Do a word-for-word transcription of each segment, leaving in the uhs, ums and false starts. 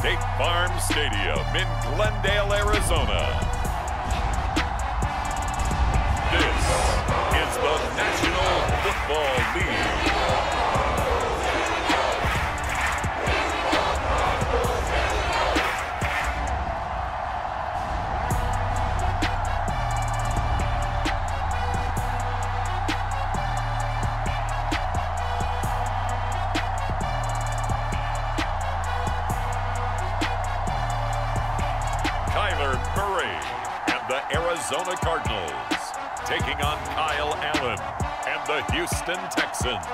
State Farm Stadium in Glendale, Arizona. This is the National Football League. Kyler Murray and the Arizona Cardinals taking on Kyle Allen and the Houston Texans.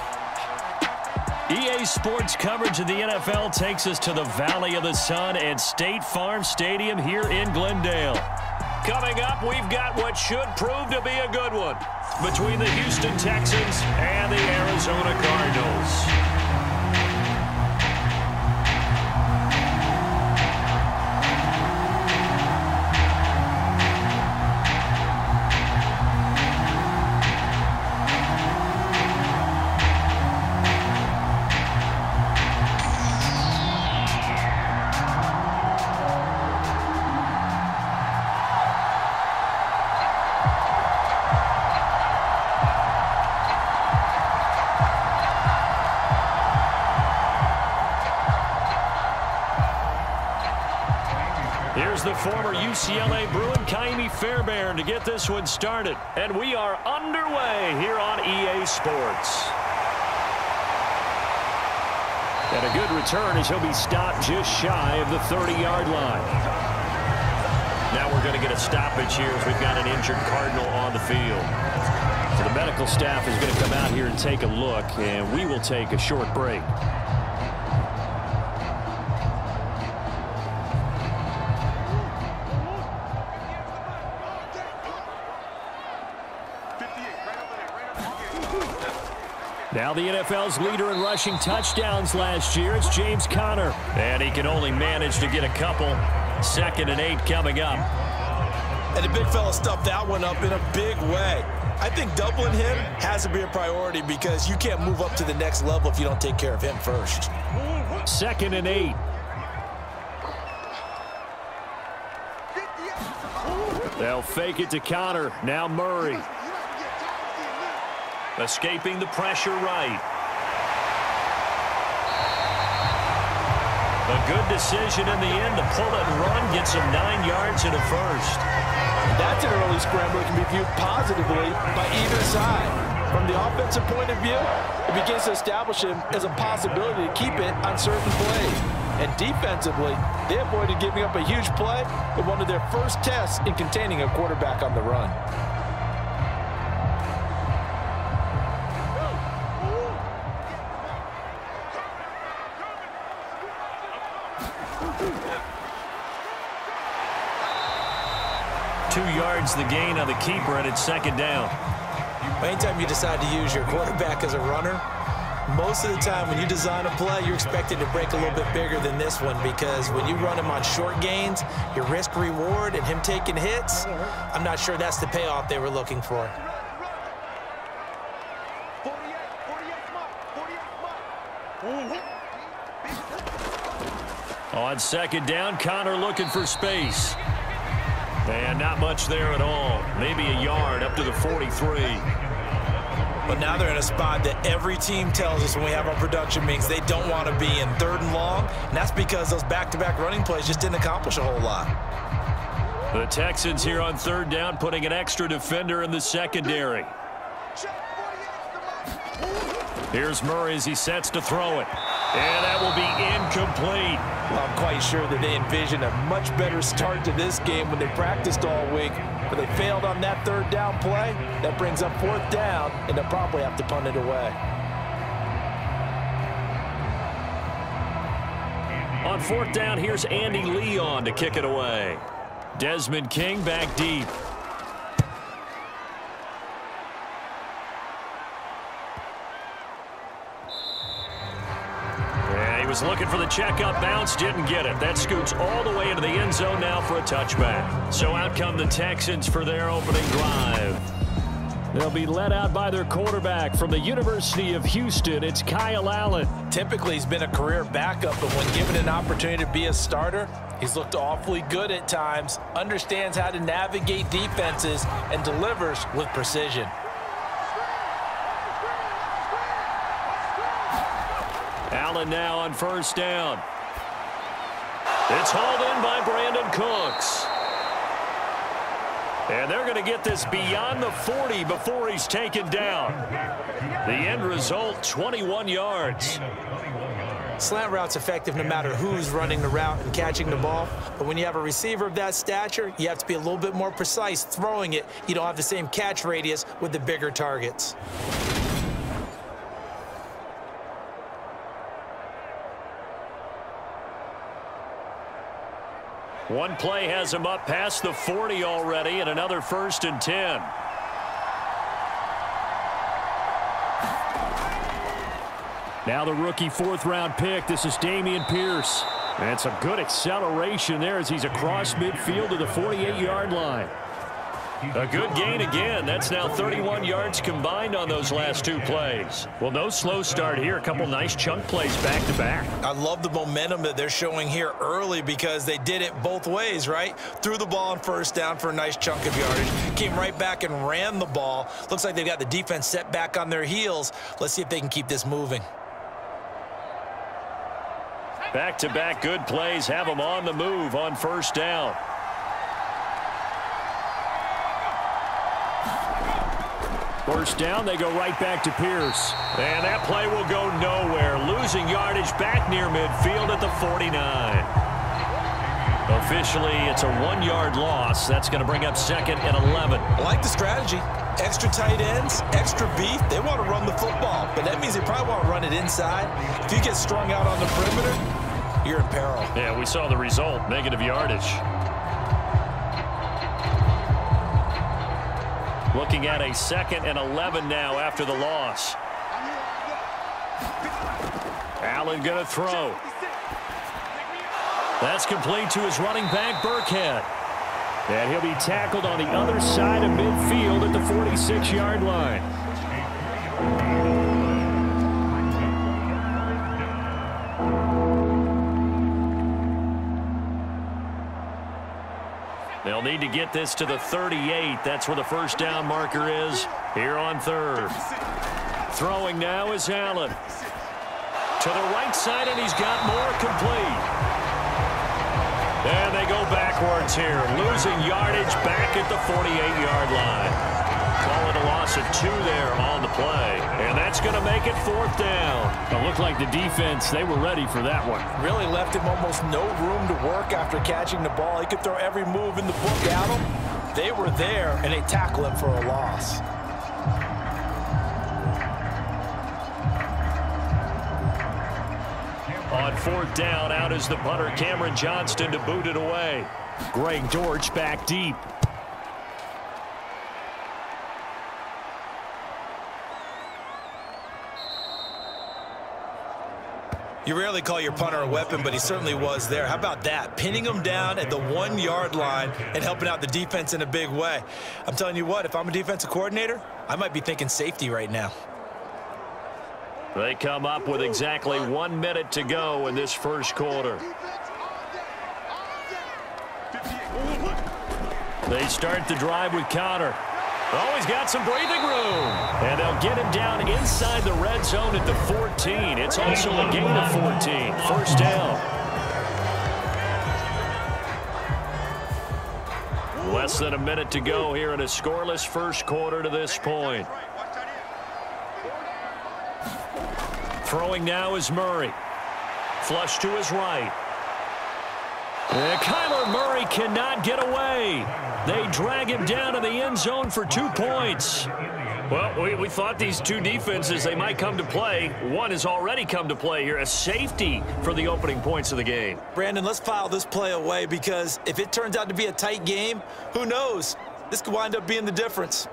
E A Sports coverage of the N F L takes us to the Valley of the Sun at State Farm Stadium here in Glendale. Coming up, we've got what should prove to be a good one between the Houston Texans and the Arizona Cardinals. Here's the former U C L A Bruin, Ka'imi Fairbairn, to get this one started. And we are underway here on E A Sports. And a good return as he'll be stopped just shy of the thirty-yard line. Now we're going to get a stoppage here as we've got an injured Cardinal on the field. So the medical staff is going to come out here and take a look, and we will take a short break. Now the N F L's leader in rushing touchdowns last year, it's James Conner. And he can only manage to get a couple. Second and eight coming up. And the big fella stuffed that one up in a big way. I think doubling him has to be a priority because you can't move up to the next level if you don't take care of him first. Second and eight. They'll fake it to Conner. Now Murray. Escaping the pressure right. A good decision in the end to pull it and run, gets him nine yards and a first. That's an early scramble that can be viewed positively by either side. From the offensive point of view, it begins to establish him as a possibility to keep it on certain plays. And defensively, they avoided giving up a huge play with one of their first tests in containing a quarterback on the run. Two yards the gain on the keeper, and it's second down. Anytime you decide to use your quarterback as a runner, most of the time when you design a play, you're expected to break a little bit bigger than this one because when you run him on short gains, your risk-reward and him taking hits, I'm not sure that's the payoff they were looking for. On second down, Conner looking for space. And not much there at all. Maybe a yard up to the forty-three. But now they're in a spot that every team tells us when we have our production meetings they don't want to be in, third and long. And that's because those back-to-back running plays just didn't accomplish a whole lot. The Texans here on third down putting an extra defender in the secondary. Here's Murray as he sets to throw it. And that will be incomplete. Well, I'm quite sure that they envisioned a much better start to this game when they practiced all week. But they failed on that third down play. That brings up fourth down, and they'll probably have to punt it away. On fourth down, here's Andy Leon to kick it away. Desmond King back deep. He was looking for the checkup bounce, didn't get it. That scoots all the way into the end zone now for a touchback. So out come the Texans for their opening drive. They'll be led out by their quarterback from the University of Houston. It's Kyle Allen. Typically, he's been a career backup, but when given an opportunity to be a starter, he's looked awfully good at times, understands how to navigate defenses, and delivers with precision. Allen now on first down. It's hauled in by Brandon Cooks. And they're going to get this beyond the forty before he's taken down. The end result, twenty-one yards. Slant route's effective no matter who's running the route and catching the ball. But when you have a receiver of that stature, you have to be a little bit more precise throwing it. You don't have the same catch radius with the bigger targets. One play has him up past the forty already, and another first and ten. Now the rookie fourth-round pick. This is Dameon Pierce. And it's a good acceleration there as he's across midfield to the forty-eight yard line. A good gain again. That's now thirty-one yards combined on those last two plays. Well, no slow start here. A couple nice chunk plays back-to-back. I love the momentum that they're showing here early because they did it both ways, right? Threw the ball on first down for a nice chunk of yardage. Came right back and ran the ball. Looks like they've got the defense set back on their heels. Let's see if they can keep this moving. Back-to-back good plays have them on the move on first down. First down, they go right back to Pierce. And that play will go nowhere. Losing yardage back near midfield at the forty-nine. Officially, it's a one-yard loss. That's going to bring up second and eleven. I like the strategy. Extra tight ends, extra beef. They want to run the football, but that means they probably want to run it inside. If you get strung out on the perimeter, you're in peril. Yeah, we saw the result, negative yardage. Looking at a second and eleven now after the loss. Allen going to throw. That's complete to his running back, Burkhead. And he'll be tackled on the other side of midfield at the forty-six yard line. They'll need to get this to the thirty-eight. That's where the first down marker is here on third. Throwing now is Allen. To the right side, and he's got more complete. And they go backwards here, losing yardage back at the forty-eight yard line. Call it a loss of two there on the play. And that's going to make it fourth down. It looked like the defense, they were ready for that one. Really left him almost no room to work after catching the ball. He could throw every move in the book at him. They were there, and they tackle him for a loss. On fourth down, out is the punter, Cameron Johnston, to boot it away. Greg Dortch back deep. You rarely call your punter a weapon, but he certainly was there. How about that? Pinning him down at the one yard line and helping out the defense in a big way. I'm telling you what, if I'm a defensive coordinator, I might be thinking safety right now. They come up with exactly one minute to go in this first quarter. They start the drive with Conner. Oh, he's got some breathing room. And they'll get him down inside the red zone at the fourteen. It's also a gain of fourteen. First down. Less than a minute to go here in a scoreless first quarter to this point. Throwing now is Murray. Flush to his right. And Kyler Murray cannot get away. They drag him down to the end zone for two points. Well, we, we thought these two defenses, they might come to play. One has already come to play here. A safety for the opening points of the game. Brandon, let's file this play away because if it turns out to be a tight game, who knows? This could wind up being the difference.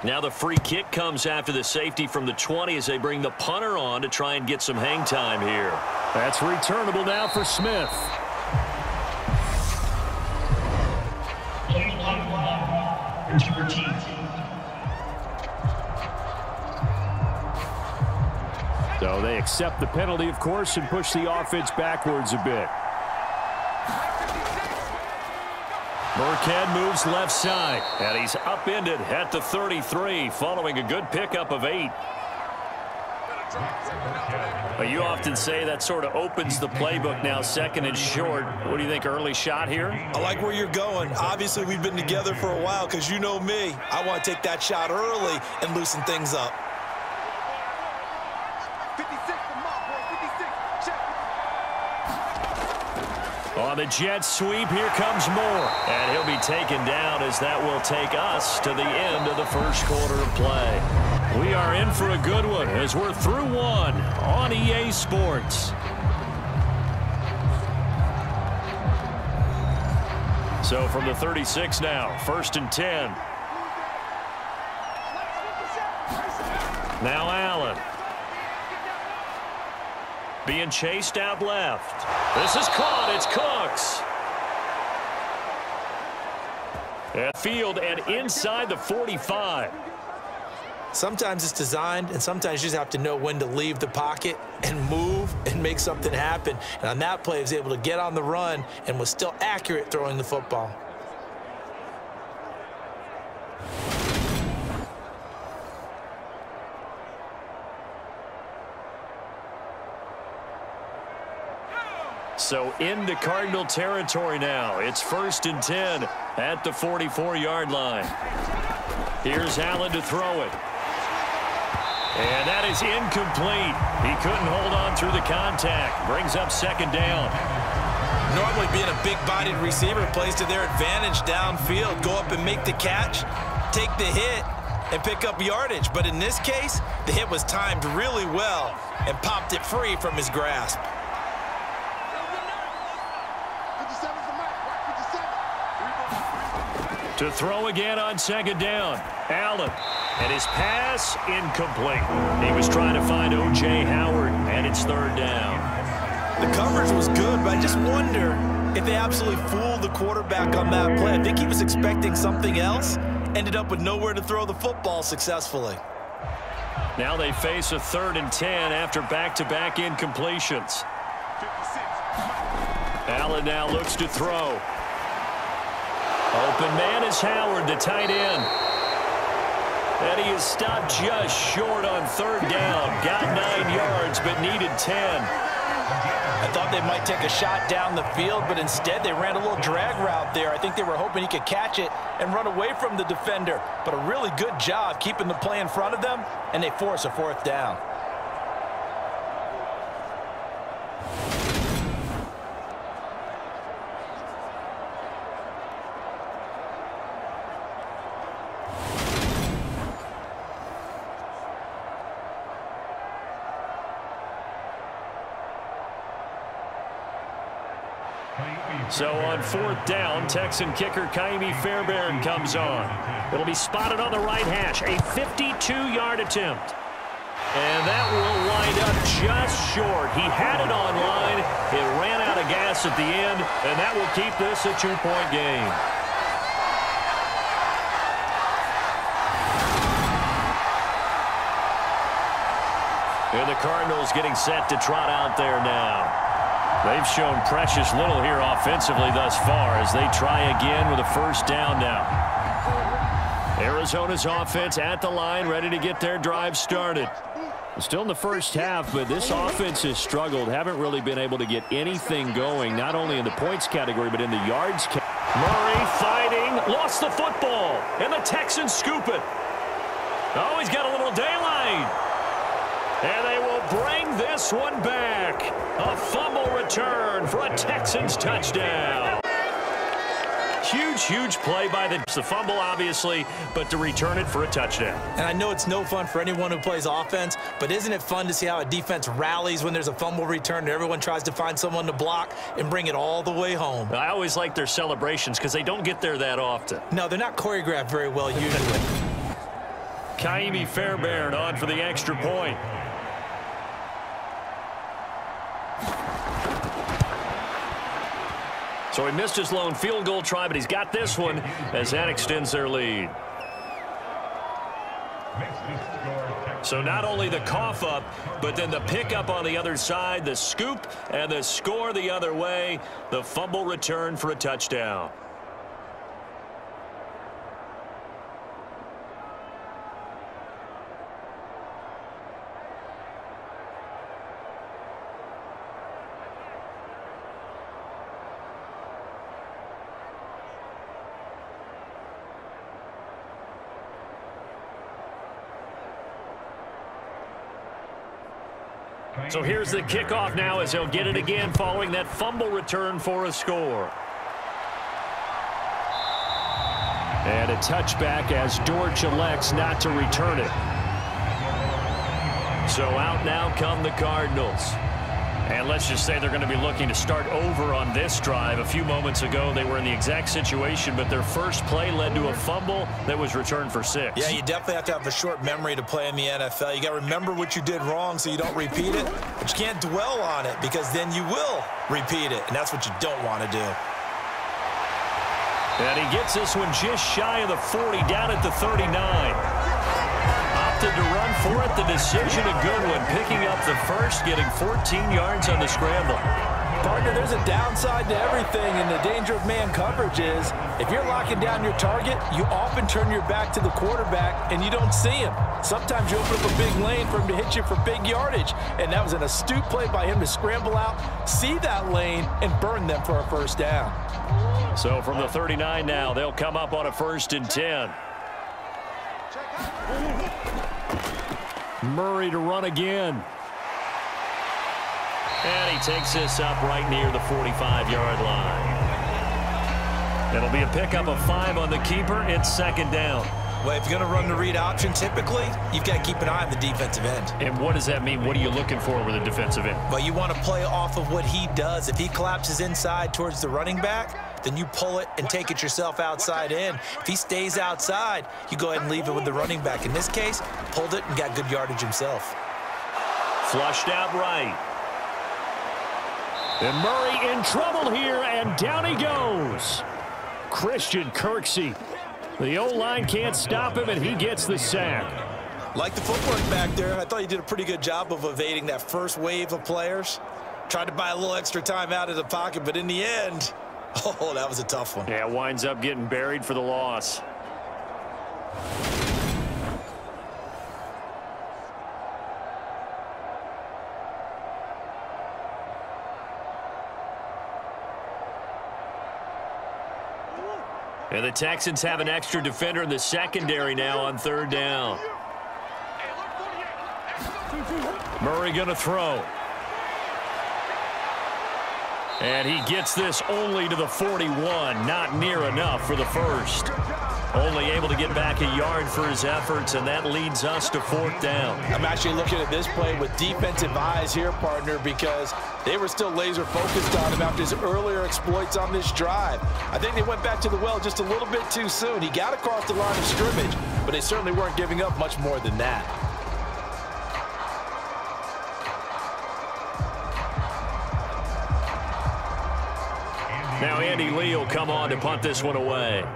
Now the free kick comes after the safety from the twenty as they bring the punter on to try and get some hang time here. That's returnable now for Smith. So they accept the penalty, of course, and push the offense backwards a bit. Burkhead moves left side, and he's upended at the thirty-three following a good pickup of eight. But you often say that sort of opens the playbook now, second and short. What do you think, early shot here? I like where you're going. Obviously, we've been together for a while because you know me. I want to take that shot early and loosen things up. On the jet sweep, here comes Moore. And he'll be taken down as that will take us to the end of the first quarter of play. We are in for a good one as we're through one on E A Sports. So from the thirty-six now, first and ten. Now Allen. Being chased out left. This is caught. It's Cooks. At field and inside the forty-five. Sometimes it's designed, and sometimes you just have to know when to leave the pocket and move and make something happen. And on that play, he was able to get on the run and was still accurate throwing the football. So into Cardinal territory now. It's first and ten at the forty-four yard line. Here's Allen to throw it. And that is incomplete. He couldn't hold on through the contact. Brings up second down. Normally being a big-bodied receiver plays to their advantage downfield. Go up and make the catch, take the hit, and pick up yardage. But in this case, the hit was timed really well and popped it free from his grasp. To throw again on second down. Allen. And his pass incomplete. He was trying to find O J Howard, and it's third down. The coverage was good, but I just wonder if they absolutely fooled the quarterback on that play. I think he was expecting something else. Ended up with nowhere to throw the football successfully. Now they face a third and ten after back-to-back incompletions. Allen now looks to throw. Open man is Howard, the tight end. And he is stopped just short on third down. Got nine yards, but needed ten. I thought they might take a shot down the field, but instead they ran a little drag route there. I think they were hoping he could catch it and run away from the defender. But a really good job keeping the play in front of them, and they force a fourth down. So on fourth down, Texan kicker Ka'imi Fairbairn comes on. It'll be spotted on the right hash, a fifty-two yard attempt. And that will wind up just short. He had it on line. It ran out of gas at the end, and that will keep this a two-point game. And the Cardinals getting set to trot out there now. They've shown precious little here offensively thus far as they try again with a first down now. Arizona's offense at the line, ready to get their drive started. Still in the first half, but this offense has struggled. Haven't really been able to get anything going, not only in the points category, but in the yards category. Murray fighting, lost the football, and the Texans scoop it. Oh, he's got a little daylight. And they will bring this one back. A fumble return for a Texans touchdown. Huge, huge play by the, the fumble, obviously, but to return it for a touchdown. And I know it's no fun for anyone who plays offense, but isn't it fun to see how a defense rallies when there's a fumble return and everyone tries to find someone to block and bring it all the way home? I always like their celebrations because they don't get there that often. No, they're not choreographed very well usually. Kaimi Fairbairn on for the extra point. So he missed his lone field goal try, but he's got this one as that extends their lead. So not only the cough up, but then the pickup on the other side, the scoop, and the score the other way. The fumble return for a touchdown. So here's the kickoff now as he'll get it again following that fumble return for a score. And a touchback as Dortch elects not to return it. So out now come the Cardinals. And let's just say they're going to be looking to start over on this drive. A few moments ago, they were in the exact situation, but their first play led to a fumble that was returned for six. Yeah, you definitely have to have a short memory to play in the N F L. You got to remember what you did wrong so you don't repeat it, but you can't dwell on it because then you will repeat it, and that's what you don't want to do. And he gets this one just shy of the forty, down at the thirty-nine. Opted to run for it. The decision, a good one. Picking up the first, getting fourteen yards on the scramble. Partner, there's a downside to everything, and the danger of man coverage is if you're locking down your target, you often turn your back to the quarterback and you don't see him. Sometimes you open up a big lane for him to hit you for big yardage, and that was an astute play by him to scramble out, see that lane, and burn them for a first down. So from the thirty-nine now, they'll come up on a first and ten. Murray to run again. And he takes this up right near the forty-five yard line. It'll be a pickup of five on the keeper. It's second down. Well, if you're going to run the read option, typically, you've got to keep an eye on the defensive end. And what does that mean? What are you looking for with a defensive end? Well, you want to play off of what he does. If he collapses inside towards the running back, then you pull it and take it yourself outside in. If he stays outside, you go ahead and leave it with the running back. In this case, pulled it and got good yardage himself. Flushed out right. And Murray in trouble here, and down he goes. Christian Kirksey. The O-line can't stop him, and he gets the sack. Like the footwork back there, I thought he did a pretty good job of evading that first wave of players. Tried to buy a little extra time out of the pocket, but in the end, oh, that was a tough one. Yeah, winds up getting buried for the loss. And the Texans have an extra defender in the secondary now on third down. Murray going to throw. And he gets this only to the forty-one. Not near enough for the first. Only able to get back a yard for his efforts, and that leads us to fourth down. I'm actually looking at this play with defensive eyes here, partner, because they were still laser focused on him after his earlier exploits on this drive. I think they went back to the well just a little bit too soon. He got across the line of scrimmage, but they certainly weren't giving up much more than that. Now Andy Lee will come on to punt this one away.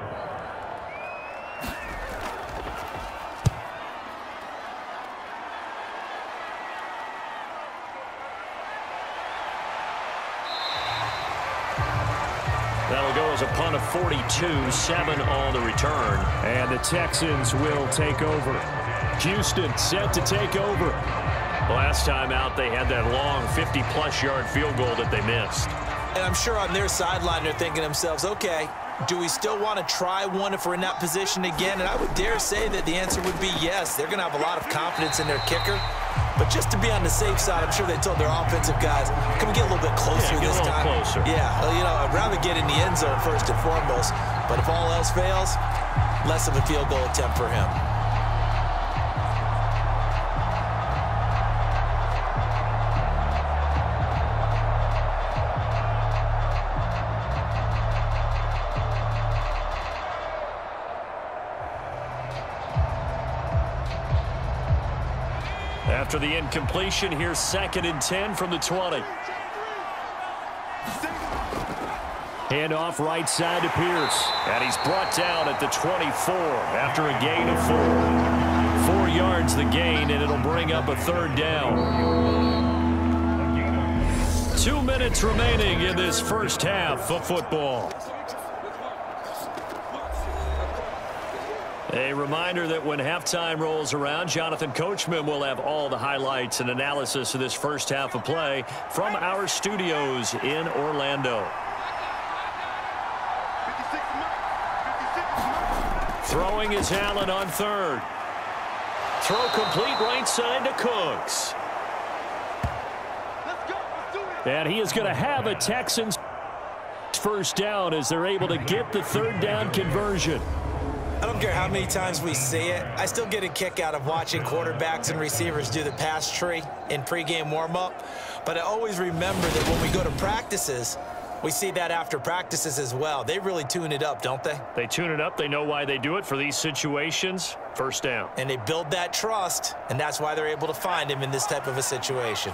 That'll go as a punt of forty-two, seven on the return. And the Texans will take over. Houston set to take over. Last time out, they had that long fifty plus yard field goal that they missed. And I'm sure on their sideline, they're thinking to themselves, okay, do we still want to try one if we're in that position again? And I would dare say that the answer would be yes. They're going to have a lot of confidence in their kicker. But just to be on the safe side, I'm sure they told their offensive guys, can we get a little bit closer yeah, get this a little time? Closer. Yeah, well, you know, I'd rather get in the end zone first and foremost. But if all else fails, less of a field goal attempt for him. After the incompletion, here's second and ten from the twenty. Handoff right side to Pierce. And he's brought down at the twenty-four after a gain of four. Four yards the gain, and it'll bring up a third down. Two minutes remaining in this first half of football. A reminder that when halftime rolls around, Jonathan Coachman will have all the highlights and analysis of this first half of play from our studios in Orlando. Throwing is Allen on third. Throw complete right side to Cooks. And he is going to have a Texans first down as they're able to get the third down conversion. I don't care how many times we see it. I still get a kick out of watching quarterbacks and receivers do the pass tree in pregame warm-up. But I always remember that when we go to practices, we see that after practices as well. They really tune it up, don't they? They tune it up. They know why they do it for these situations. First down. And they build that trust, and that's why they're able to find him in this type of a situation.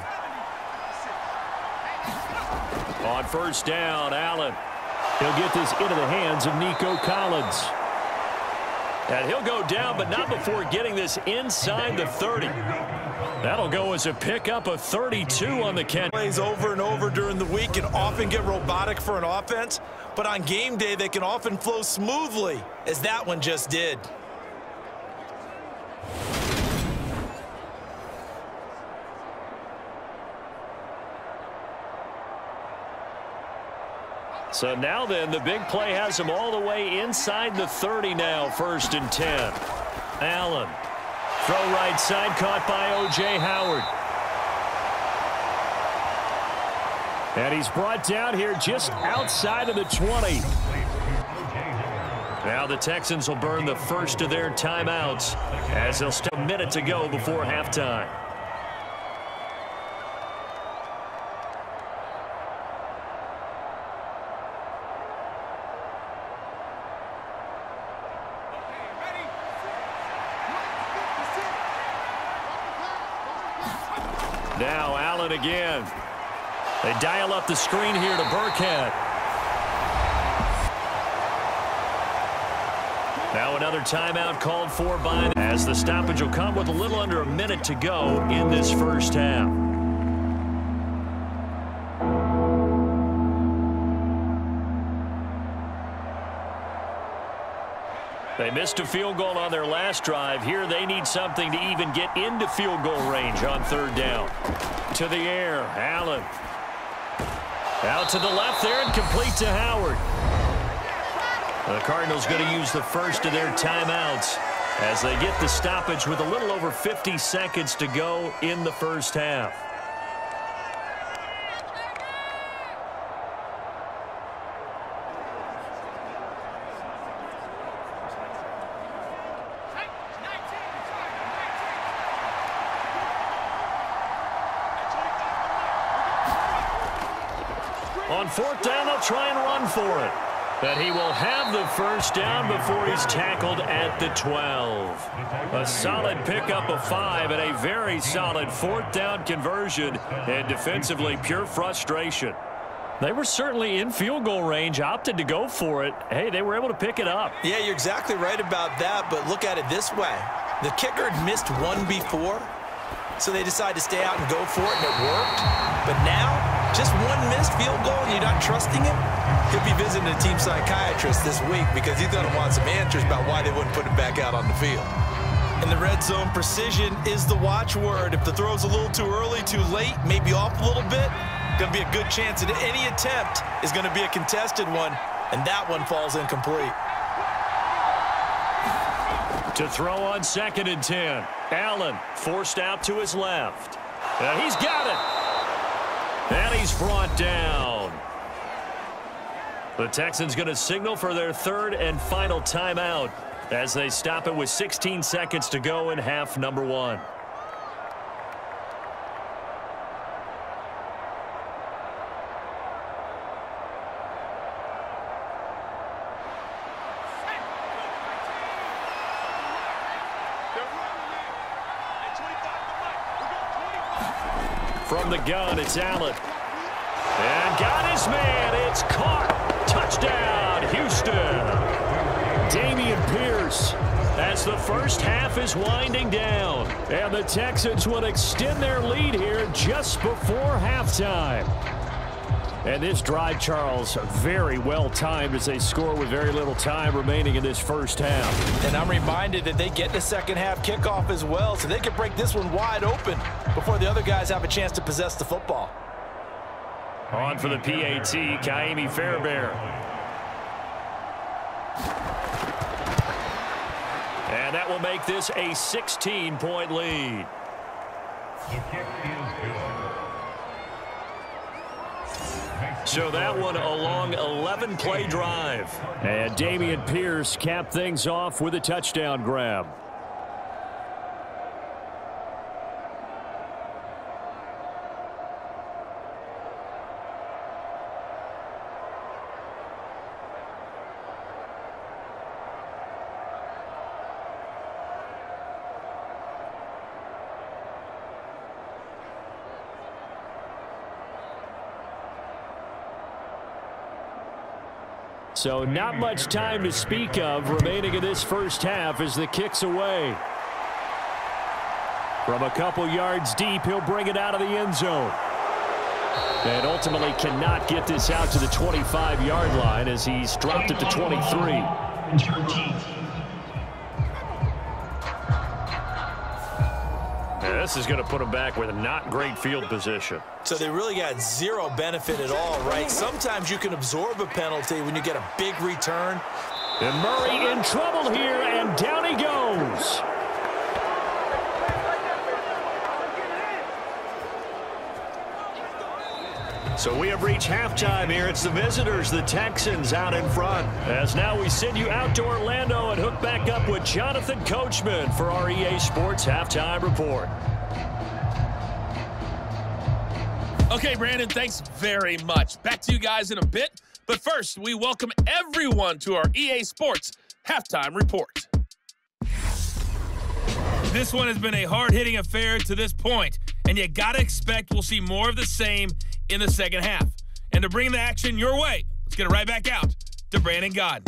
On first down, Allen. He'll get this into the hands of Nico Collins. And he'll go down, but not before getting this inside the thirty. That'll go as a pickup of thirty-two on the catch. Plays over and over during the week can often get robotic for an offense, but on game day they can often flow smoothly, as that one just did. So now then, the big play has him all the way inside the thirty now, first and ten. Allen. Throw right side, caught by O J Howard. And he's brought down here just outside of the twenty. Now the Texans will burn the first of their timeouts as they'll still a minute to go before halftime. Now Allen again. They dial up the screen here to Burkhead. Now another timeout called for by as the stoppage will come with a little under a minute to go in this first half. They missed a field goal on their last drive. Here they need something to even get into field goal range on third down. To the air, Allen. Out to the left there and complete to Howard. The Cardinals going to use the first of their timeouts as they get the stoppage with a little over fifty seconds to go in the first half. On fourth down, they'll try and run for it. But he will have the first down before he's tackled at the twelve. A solid pickup of five and a very solid fourth down conversion. And defensively, pure frustration. They were certainly in field goal range, opted to go for it. Hey, they were able to pick it up. Yeah, you're exactly right about that, but look at it this way. The kicker had missed one before, so they decided to stay out and go for it, and it worked. But now, just one missed field goal and you're not trusting him? He'll be visiting a team psychiatrist this week because he's going to want some answers about why they wouldn't put him back out on the field. In the red zone, precision is the watchword. If the throw's a little too early, too late, maybe off a little bit, going to be a good chance that any attempt is going to be a contested one, and that one falls incomplete. To throw on second and ten. Allen forced out to his left. And he's got it. And he's brought down. The Texans going to signal for their third and final timeout as they stop it with sixteen seconds to go in half number one. From the gun, it's Allen. And got his man. It's caught. Touchdown, Houston. Dameon Pierce, as the first half is winding down. And the Texans will extend their lead here just before halftime. And this drive, Charles, very well timed as they score with very little time remaining in this first half. And I'm reminded that they get the second half kickoff as well, so they can break this one wide open before the other guys have a chance to possess the football. On for the P A T, Ka'imi Fairbairn. And that will make this a sixteen point lead. So that one a long eleven play drive. And Dameon Pierce capped things off with a touchdown grab. So not much time to speak of remaining in this first half as the kick's away. From a couple yards deep, he'll bring it out of the end zone. And ultimately cannot get this out to the twenty-five yard line as he's dropped it to twenty-three. And this is going to put him back with a not great field position. So they really got zero benefit at all, right? Sometimes you can absorb a penalty when you get a big return. And Murray in trouble here, and down he goes. So we have reached halftime here. It's the visitors, the Texans, out in front. As now we send you out to Orlando and hook back up with Jonathan Coachman for our E A Sports Halftime Report. Okay, Brandon, thanks very much. Back to you guys in a bit. But first, we welcome everyone to our E A Sports Halftime Report. This one has been a hard-hitting affair to this point, and you got to expect we'll see more of the same in the second half. And to bring the action your way, let's get it right back out to Brandon Gaudin.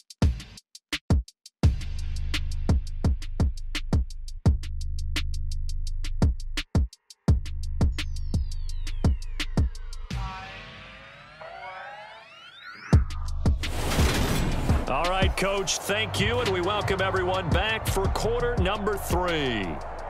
All right, Coach, thank you, and we welcome everyone back for quarter number three.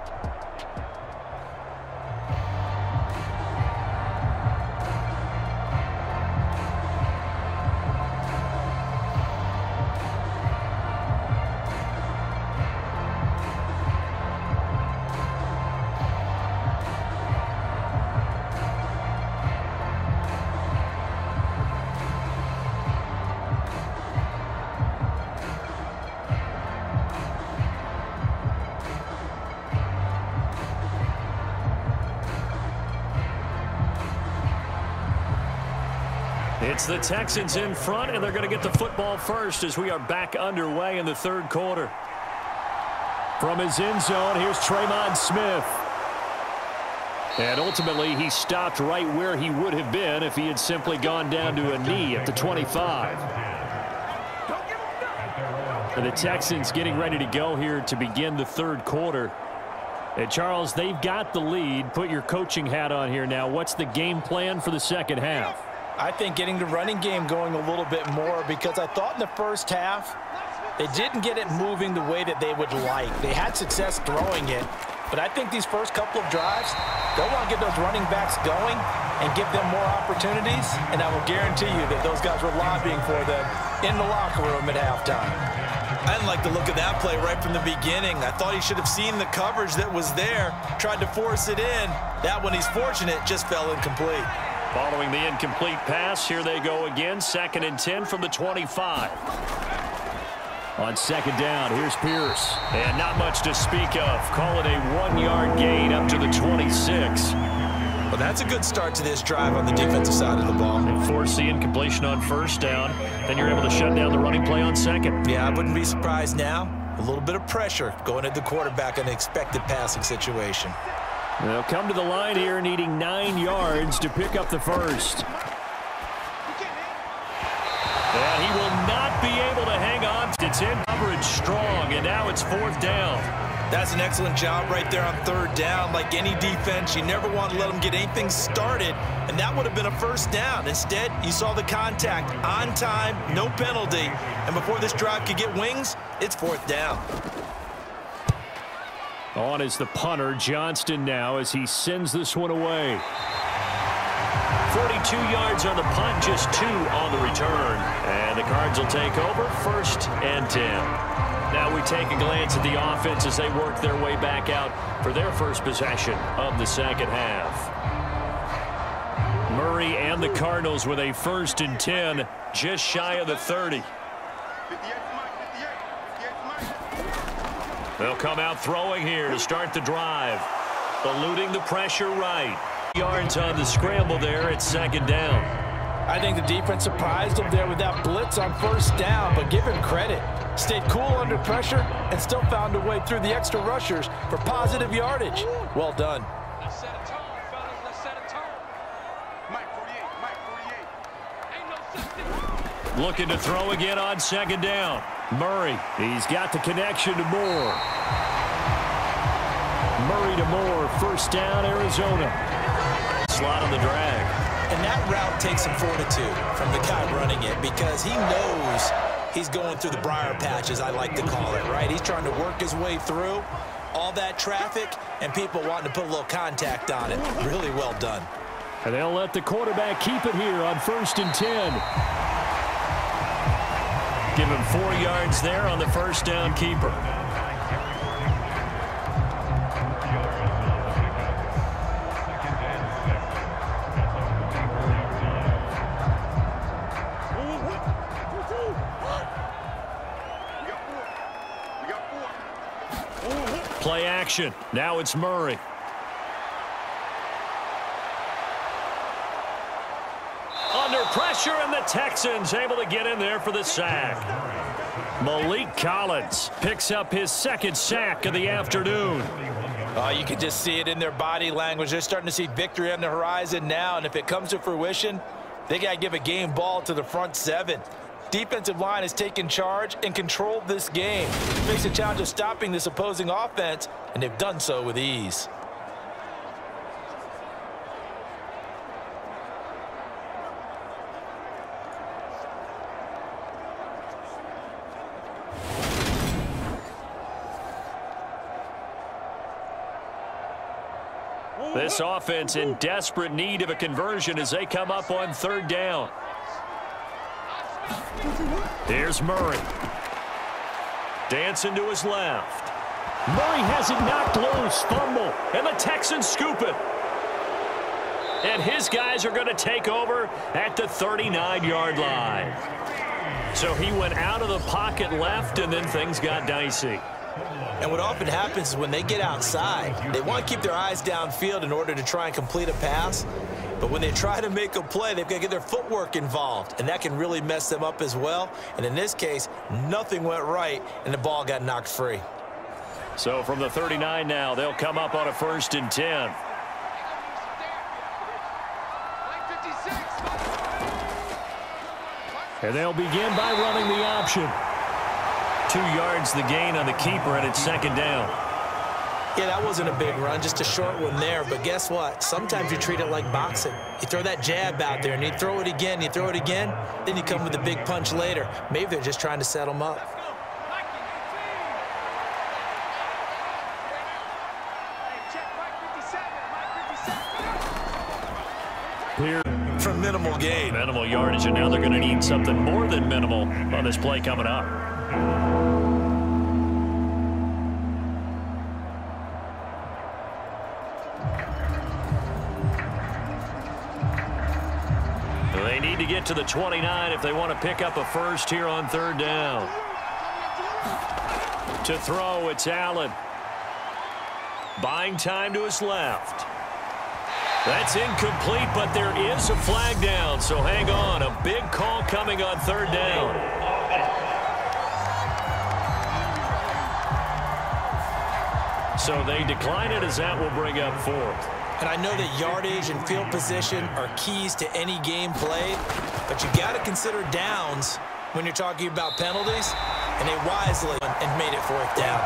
It's the Texans in front, and they're going to get the football first as we are back underway in the third quarter. From his end zone, here's Tremon Smith. And ultimately, he stopped right where he would have been if he had simply gone down to a knee at the twenty-five. And the Texans getting ready to go here to begin the third quarter. And Charles, they've got the lead. Put your coaching hat on here now. What's the game plan for the second half? I think getting the running game going a little bit more, because I thought in the first half they didn't get it moving the way that they would like. They had success throwing it, but I think these first couple of drives, they'll want to get those running backs going and give them more opportunities, and I will guarantee you that those guys were lobbying for them in the locker room at halftime. I didn't like the look of that play right from the beginning. I thought he should have seen the coverage that was there, tried to force it in. That one, he's fortunate, just fell incomplete. Following the incomplete pass, here they go again. Second and ten from the twenty-five. On second down, here's Pierce. And not much to speak of. Call it a one-yard gain up to the twenty-six. Well, that's a good start to this drive on the defensive side of the ball. And force the incompletion on first down. Then you're able to shut down the running play on second. Yeah, I wouldn't be surprised now. A little bit of pressure going at the quarterback in an expected passing situation. They'll come to the line here needing nine yards to pick up the first. And he will not be able to hang on. It's in coverage strong, and now it's fourth down. That's an excellent job right there on third down. Like any defense, you never want to let them get anything started, and that would have been a first down. Instead, you saw the contact on time, no penalty, and before this drive could get wings, it's fourth down. On is the punter, Johnston, now as he sends this one away. forty-two yards on the punt, just two on the return. And the Cards will take over first and ten. Now we take a glance at the offense as they work their way back out for their first possession of the second half. Murray and the Cardinals with a first and ten, just shy of the thirty. They'll come out throwing here to start the drive. Eluding the pressure right. Yards on the scramble there at second down. I think the defense surprised him there with that blitz on first down, but give him credit. Stayed cool under pressure and still found a way through the extra rushers for positive yardage. Well done. Let's set a tone, fellas. Let's set a tone. Mike forty-eight, Mike forty-eight. Ain't no such thing. Looking to throw again on second down. Murray, he's got the connection to Moore. Murray to Moore, first down, Arizona. Slot on the drag. And that route takes some fortitude from the guy running it because he knows he's going through the briar patch, as I like to call it, right? He's trying to work his way through all that traffic and people wanting to put a little contact on it. Really well done. And they'll let the quarterback keep it here on first and ten. Give him four yards there on the first down keeper. Play action. Now it's Murray. Under pressure, and the Texans able to get in there for the sack. Malik Collins picks up his second sack of the afternoon. Uh, you can just see it in their body language. They're starting to see victory on the horizon now, and if it comes to fruition, they got to give a game ball to the front seven. Defensive line has taken charge and controlled this game. Face a challenge of stopping this opposing offense, and they've done so with ease. This offense in desperate need of a conversion as they come up on third down. Here's Murray. Dancing to his left. Murray has it knocked loose. Fumble. And the Texans scoop it. And his guys are going to take over at the thirty-nine yard line. So he went out of the pocket left, and then things got dicey. And what often happens is when they get outside, they want to keep their eyes downfield in order to try and complete a pass. But when they try to make a play, they've got to get their footwork involved, and that can really mess them up as well. And in this case, nothing went right, and the ball got knocked free. So from the thirty-nine now, they'll come up on a first and ten. And they'll begin by running the option. Two yards the gain on the keeper, and it's second down. Yeah, that wasn't a big run, just a short one there. But guess what? Sometimes you treat it like boxing. You throw that jab out there, and you throw it again, you throw it again, then you come with a big punch later. Maybe they're just trying to set them up. Clear for minimal gain. Minimal yardage, and now they're going to need something more than minimal on this play coming up. They need to get to the twenty-nine if they want to pick up a first here on third down. To throw, it's Allen. Buying time to his left. That's incomplete, but there is a flag down, so hang on. A big call coming on third down. So they decline it as that will bring up fourth. And I know that yardage and field position are keys to any game played, but you got to consider downs when you're talking about penalties, and they wisely and made it fourth down.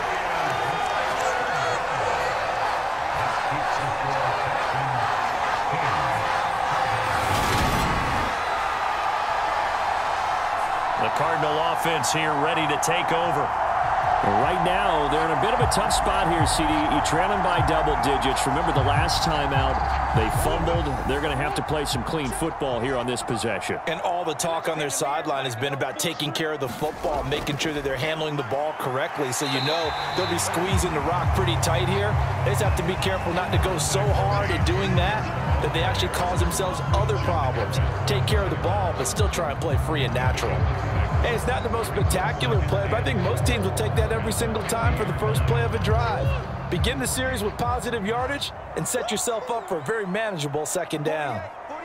The Cardinal offense here ready to take over. Right now, they're in a bit of a tough spot here, C D. You're trailing by double digits. Remember the last time out, they fumbled. They're going to have to play some clean football here on this possession. And all the talk on their sideline has been about taking care of the football, making sure that they're handling the ball correctly. So you know they'll be squeezing the rock pretty tight here. They just have to be careful not to go so hard at doing that that they actually cause themselves other problems. Take care of the ball, but still try and play free and natural. Hey, it's not the most spectacular play, but I think most teams will take that every single time for the first play of a drive. Begin the series with positive yardage and set yourself up for a very manageable second down.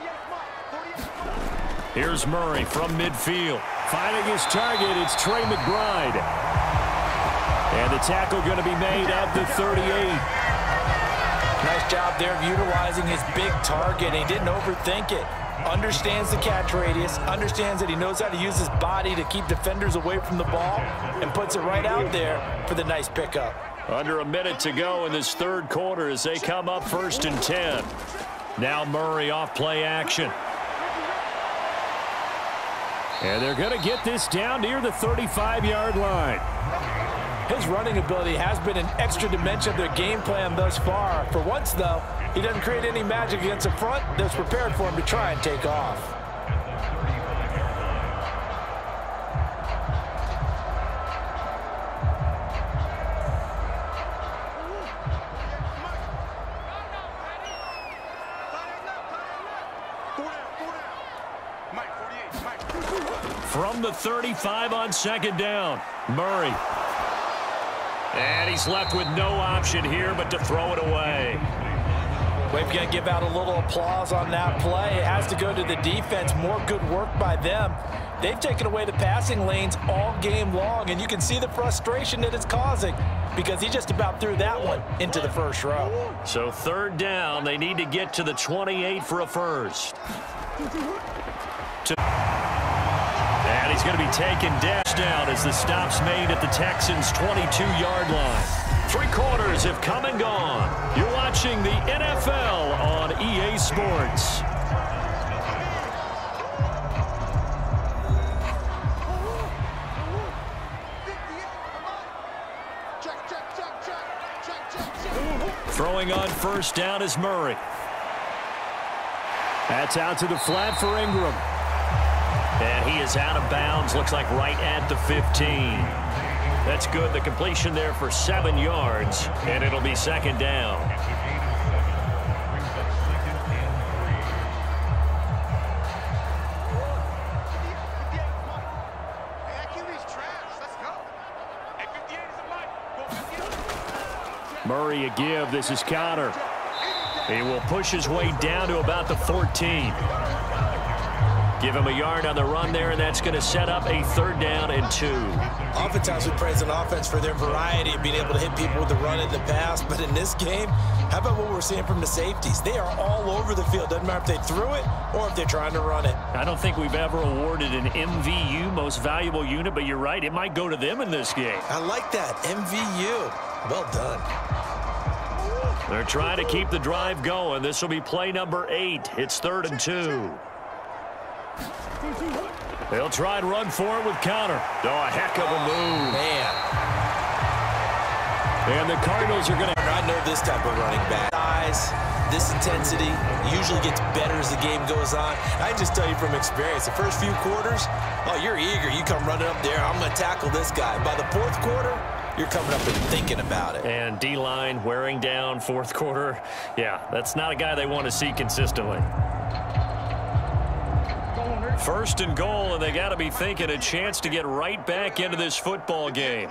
Here's Murray from midfield. Finding his target, it's Trey McBride. And the tackle going to be made at the thirty-eight. Nice job there of utilizing his big target. He didn't overthink it. Understands the catch radius, understands that he knows how to use his body to keep defenders away from the ball, and puts it right out there for the nice pickup. Under a minute to go in this third quarter as they come up first and ten. Now Murray off play action. And they're going to get this down near the thirty-five yard line. His running ability has been an extra dimension of their game plan thus far. For once, though, he doesn't create any magic against the front that's prepared for him to try and take off. From the thirty-five on second down, Murray. And he's left with no option here but to throw it away. We've got to give out a little applause on that play. It has to go to the defense. More good work by them. They've taken away the passing lanes all game long, and you can see the frustration that it's causing because he just about threw that one into the first row. So third down, they need to get to the twenty-eight for a first. And he's going to be taken down as the stop's made at the Texans' twenty-two yard line. Three quarters have come and gone. You're watching the N F L on E A Sports. Throwing on first down is Murray. That's out to the flat for Ingram. And he is out of bounds, looks like right at the fifteen. That's good. The completion there for seven yards, and it'll be second down. Murray a give. This is Connor. He will push his way down to about the fourteen. Give him a yard on the run there, and that's going to set up a third down and two. Oftentimes we praise an offense for their variety of being able to hit people with the run and the pass, but in this game, how about what we're seeing from the safeties? They are all over the field. Doesn't matter if they threw it or if they're trying to run it. I don't think we've ever awarded an M V U, most valuable unit, but you're right, it might go to them in this game. I like that, M V U. Well done. They're trying to keep the drive going. This will be play number eight. It's third and two. They'll try and run for it with Connor. Oh, a heck of a move. Man. And the Cardinals are going to... I know this type of running back. Size, this intensity usually gets better as the game goes on. I can just tell you from experience, the first few quarters, oh, you're eager. You come running up there, I'm going to tackle this guy. By the fourth quarter, you're coming up and thinking about it. And D-line wearing down fourth quarter. Yeah, that's not a guy they want to see consistently. First and goal, and they got to be thinking a chance to get right back into this football game.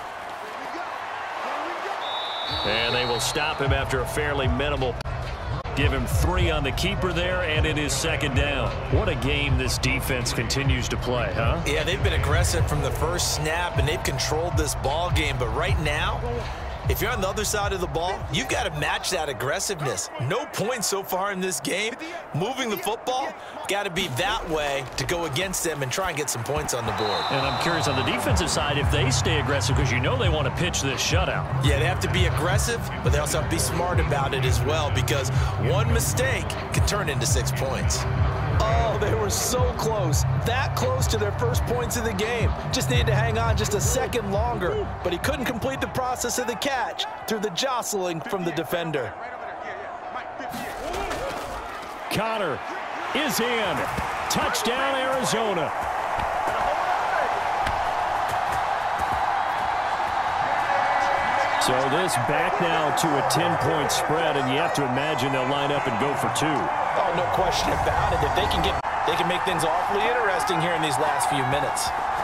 And they will stop him after a fairly minimal. Give him three on the keeper there, and it is second down. What a game this defense continues to play, huh? Yeah, they've been aggressive from the first snap, and they've controlled this ball game. But right now, if you're on the other side of the ball, you've got to match that aggressiveness. No points so far in this game. Moving the football, got to be that way to go against them and try and get some points on the board. And I'm curious on the defensive side if they stay aggressive, because you know they want to pitch this shutout. Yeah, they have to be aggressive, but they also have to be smart about it as well, because one mistake can turn into six points. Oh, they were so close. That close to their first points of the game. Just needed to hang on just a second longer, but he couldn't complete the process of the catch through the jostling from the defender. Connor is in. Touchdown, Arizona. So this back now to a ten-point spread, and you have to imagine they'll line up and go for two. Oh, no question about it. If they can get, they can make things awfully interesting here in these last few minutes.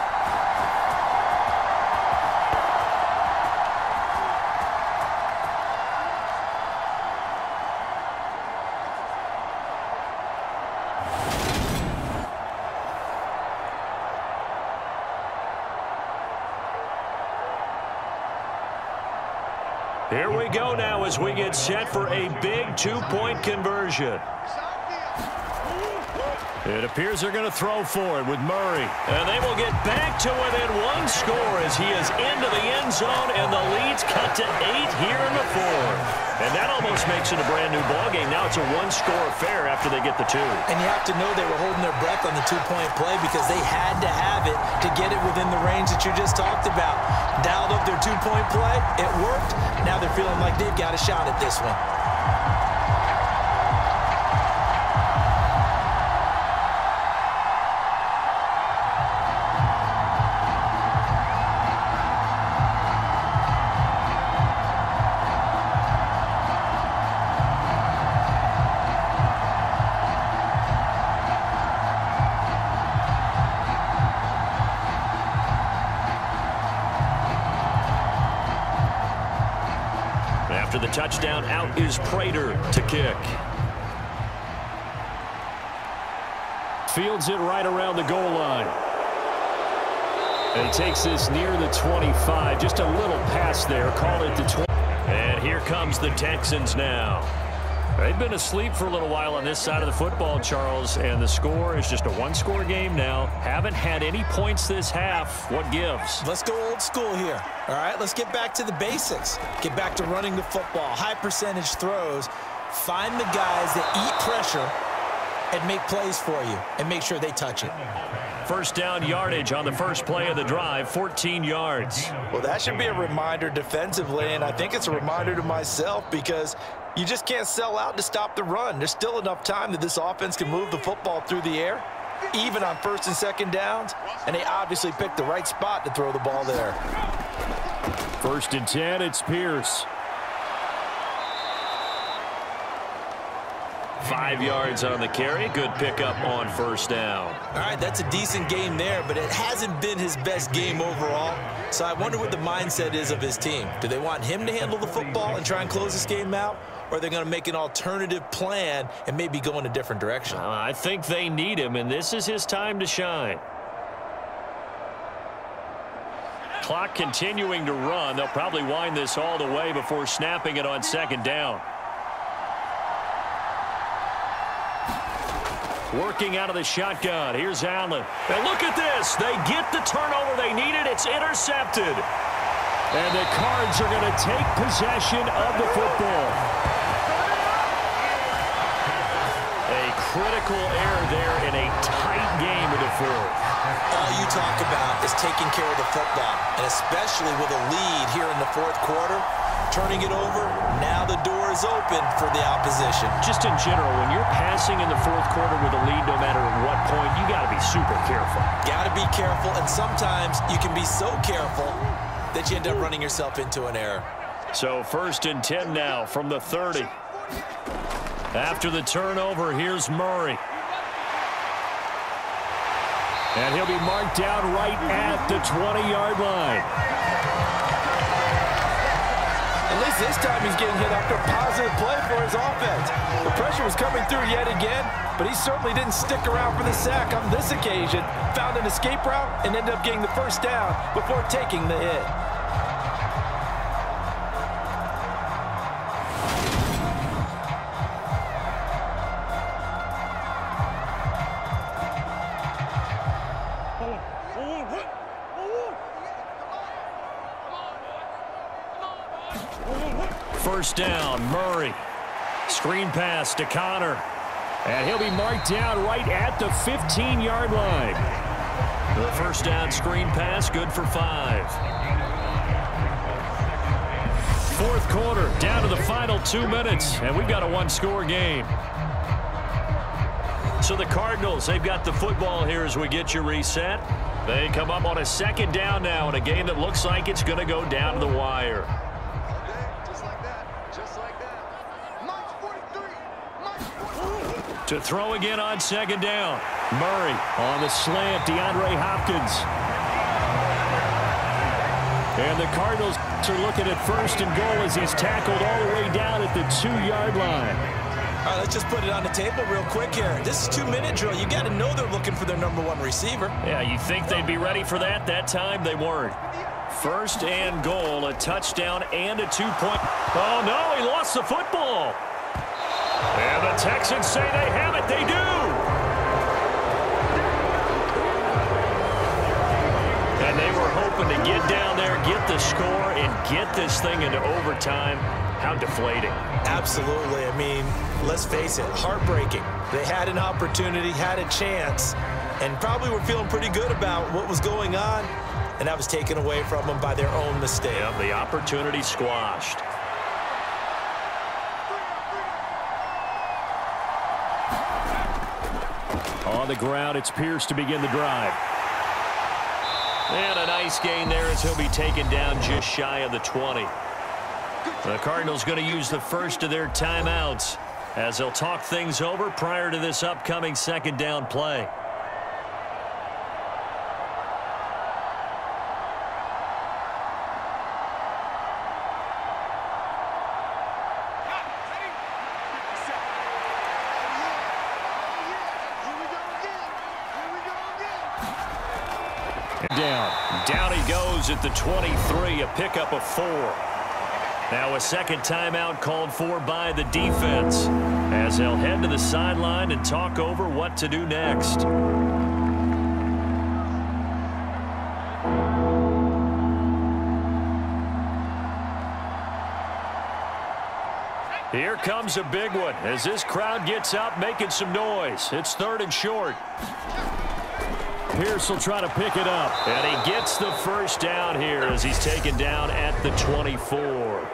Here we go now as we get set for a big two-point conversion. It appears they're going to throw for it with Murray. And they will get back to within one score as he is into the end zone, and the lead's cut to eight here in the fourth. And that almost makes it a brand-new ballgame. Now it's a one-score affair after they get the two. And you have to know they were holding their breath on the two-point play because they had to have it to get it within the range that you just talked about. Dialed up their two-point play. It worked. Now they're feeling like they've got a shot at this one. After the touchdown, out is Prater to kick. Fields it right around the goal line. And he takes this near the twenty-five. Just a little pass there. Call it the twenty. And here comes the Texans now. They've been asleep for a little while on this side of the football, Charles, and the score is just a one-score game now. Haven't had any points this half. What gives? Let's go old school here. All right, let's get back to the basics. Get back to running the football, high percentage throws. Find the guys that eat pressure and make plays for you and make sure they touch it. First down yardage on the first play of the drive, fourteen yards. Well, that should be a reminder defensively, and I think it's a reminder to myself because you just can't sell out to stop the run. There's still enough time that this offense can move the football through the air, even on first and second downs, and they obviously picked the right spot to throw the ball there. First and ten, it's Pierce. Five yards on the carry. Good pickup on first down. All right, that's a decent game there, but it hasn't been his best game overall. So I wonder what the mindset is of his team. Do they want him to handle the football and try and close this game out? Or are they going to make an alternative plan and maybe go in a different direction? Uh, I think they need him, and this is his time to shine. Clock continuing to run. They'll probably wind this all the way before snapping it on second down. Working out of the shotgun. Here's Allen. And look at this. They get the turnover they needed. It's intercepted. And the Cards are going to take possession of the football. A critical error there in a tight game of the fourth. All you talk about is taking care of the football, and especially with a lead here in the fourth quarter, turning it over, now the door is open for the opposition. Just in general, when you're passing in the fourth quarter with a lead, no matter at what point, you got to be super careful. Got to be careful, and sometimes you can be so careful that you end up running yourself into an error. So first and ten now from the thirty. After the turnover, here's Murray. And he'll be marked down right at the twenty-yard line. At least this time he's getting hit after a positive play for his offense. The pressure was coming through yet again, but he certainly didn't stick around for the sack on this occasion. Found an escape route and ended up getting the first down before taking the hit. First down, Murray. Screen pass to Connor. And he'll be marked down right at the fifteen-yard line. The first down screen pass, good for five. Fourth quarter, down to the final two minutes, and we've got a one-score game. So the Cardinals, they've got the football here as we get you reset. They come up on a second down now in a game that looks like it's going to go down to the wire. To throw again on second down. Murray on the slant, DeAndre Hopkins. And the Cardinals are looking at first and goal as he's tackled all the way down at the two-yard line. All right, let's just put it on the table real quick here. This is two-minute drill. You got to know they're looking for their number one receiver. Yeah, you think they'd be ready for that? That time they weren't. First and goal, a touchdown and a two-point. Oh, no, he lost the football. And the Texans say they have it. They do. And they were hoping to get down there, get the score, and get this thing into overtime. How deflating. Absolutely. I mean, let's face it, heartbreaking. They had an opportunity, had a chance, and probably were feeling pretty good about what was going on, and that was taken away from them by their own mistake. Yeah, the opportunity squashed. On the ground, it's Pierce to begin the drive. And a nice gain there as he'll be taken down just shy of the twenty. The Cardinals going to use the first of their timeouts as they'll talk things over prior to this upcoming second down play. Down. Down he goes at the twenty-three, a pickup of four. Now a second timeout called for by the defense as they'll head to the sideline and talk over what to do next. Here comes a big one as this crowd gets up making some noise. It's third and short. Pierce will try to pick it up. And he gets the first down here as he's taken down at the twenty-four.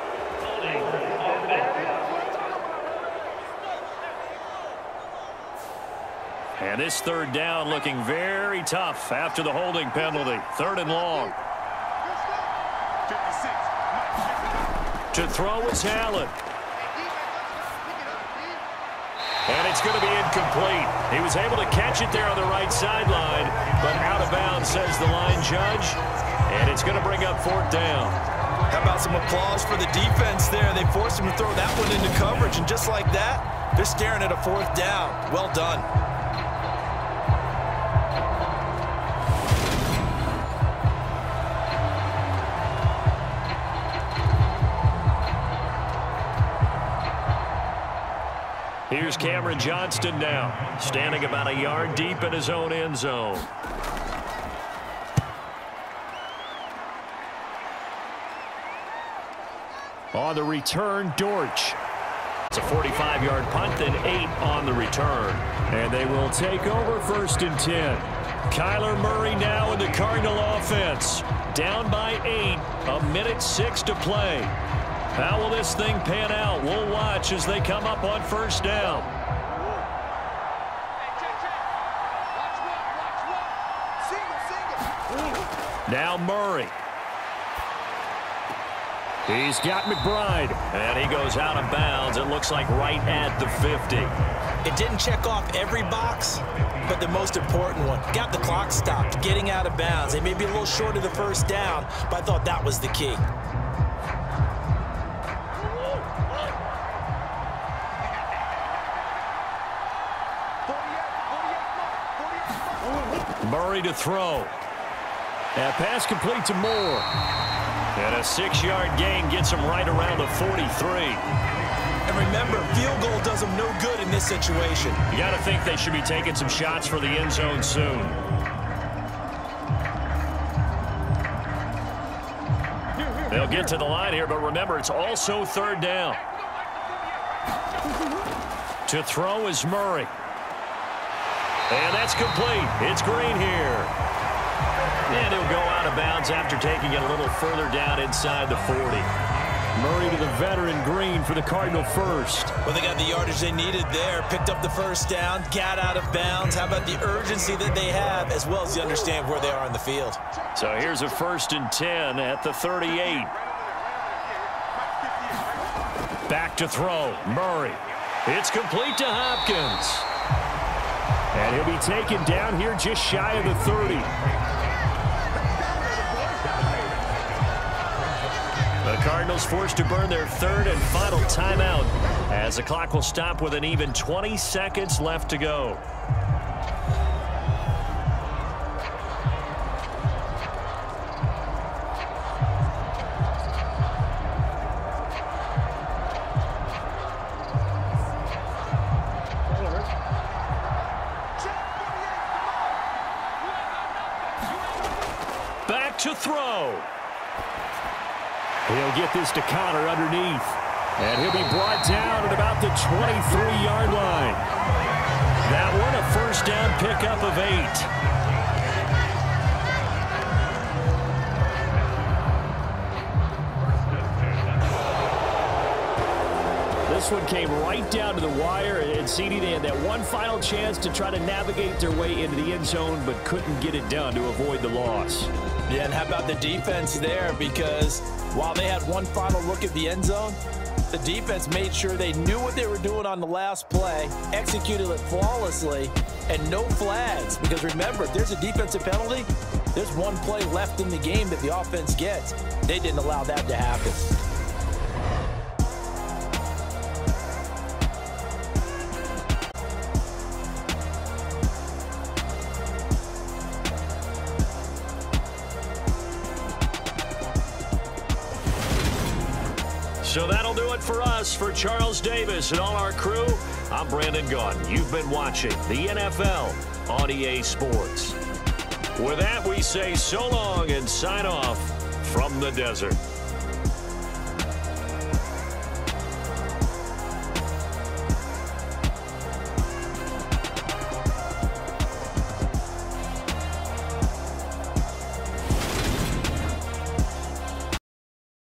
And this third down looking very tough after the holding penalty. Third and long. To throw is Allen. And it's going to be incomplete. He was able to catch it there on the right sideline, but out of bounds, says the line judge. And it's going to bring up fourth down. How about some applause for the defense there? They forced him to throw that one into coverage, and just like that, they're staring at a fourth down. Well done. Here's Cameron Johnston now, standing about a yard deep in his own end zone. On the return, Dortch. It's a forty-five-yard punt, then eight on the return. And they will take over first and ten. Kyler Murray now in the Cardinal offense. Down by eight, a minute six to play. How will this thing pan out? We'll watch as they come up on first down. Now Murray. He's got McBride. And he goes out of bounds. It looks like right at the fifty. It didn't check off every box, but the most important one. Got the clock stopped, getting out of bounds. They may be a little short of the first down, but I thought that was the key. Murray to throw. That pass complete to Moore. And a six-yard gain gets him right around the forty-three. And remember, field goal does them no good in this situation. You got to think they should be taking some shots for the end zone soon. They'll get to the line here, but remember, it's also third down. To throw is Murray. And that's complete. It's Green here. And he'll go out of bounds after taking it a little further down inside the forty. Murray to the veteran Green for the Cardinal first. Well, they got the yardage they needed there. Picked up the first down, got out of bounds. How about the urgency that they have, as well as you understand where they are on the field. So here's a first and ten at the thirty-eight. Back to throw. Murray. It's complete to Hopkins. And he'll be taken down here just shy of the thirty. The Cardinals forced to burn their third and final timeout as the clock will stop with an even twenty seconds left to go. Back to throw. He'll get this to Connor underneath. And he'll be brought down at about the twenty-three-yard line. That one a first down pickup of eight. This one came right down to the wire, and C D, they had that one final chance to try to navigate their way into the end zone, but couldn't get it done to avoid the loss. Yeah, and how about the defense there? Because while they had one final look at the end zone, the defense made sure they knew what they were doing on the last play, executed it flawlessly, and no flags. Because remember, if there's a defensive penalty, there's one play left in the game that the offense gets. They didn't allow that to happen. So that'll do it for us. For Charles Davis and all our crew, I'm Brandon Gaudin. You've been watching the N F L on E A Sports. With that, we say so long and sign off from the desert.